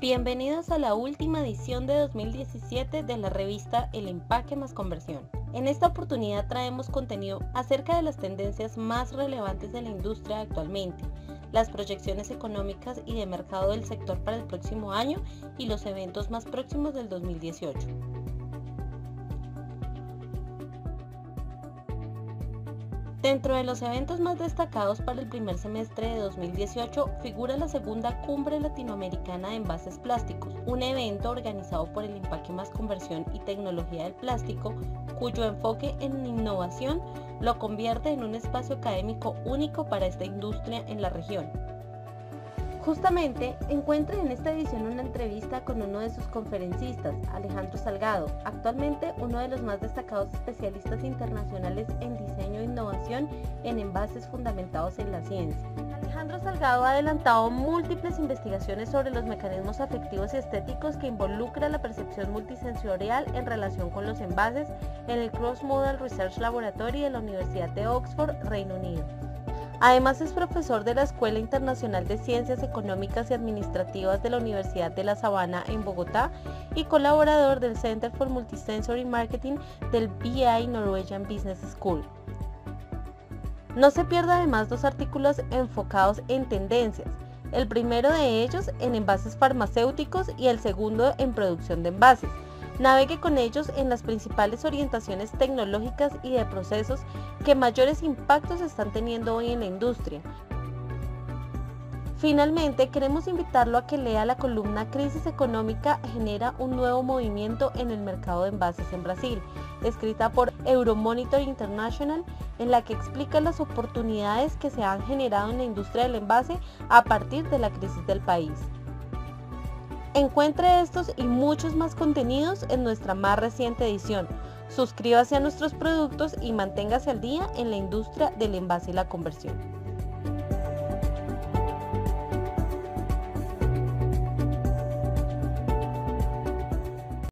Bienvenidos a la última edición de 2017 de la revista El Empaque más Conversión. En esta oportunidad traemos contenido acerca de las tendencias más relevantes de la industria actualmente, las proyecciones económicas y de mercado del sector para el próximo año y los eventos más próximos del 2018. Dentro de los eventos más destacados para el primer semestre de 2018 figura la segunda Cumbre Latinoamericana de Envases Plásticos, un evento organizado por el Empaque más Conversión y Tecnología del Plástico, cuyo enfoque en innovación lo convierte en un espacio académico único para esta industria en la región. Justamente encuentra en esta edición una entrevista con uno de sus conferencistas, Alejandro Salgado, actualmente uno de los más destacados especialistas internacionales en diseño e innovación en envases fundamentados en la ciencia. Alejandro Salgado ha adelantado múltiples investigaciones sobre los mecanismos afectivos y estéticos que involucra la percepción multisensorial en relación con los envases en el Cross Modal Research Laboratory de la Universidad de Oxford, Reino Unido. Además es profesor de la Escuela Internacional de Ciencias Económicas y Administrativas de la Universidad de La Sabana en Bogotá y colaborador del Center for Multisensory Marketing del BI Norwegian Business School. No se pierda además dos artículos enfocados en tendencias, el primero de ellos en envases farmacéuticos y el segundo en producción de envases. Navegue con ellos en las principales orientaciones tecnológicas y de procesos que mayores impactos están teniendo hoy en la industria. Finalmente, queremos invitarlo a que lea la columna Crisis económica genera un nuevo movimiento en el mercado de envases en Brasil, escrita por Euromonitor International, en la que explica las oportunidades que se han generado en la industria del envase a partir de la crisis del país. Encuentre estos y muchos más contenidos en nuestra más reciente edición. Suscríbase a nuestros productos y manténgase al día en la industria del envase y la conversión.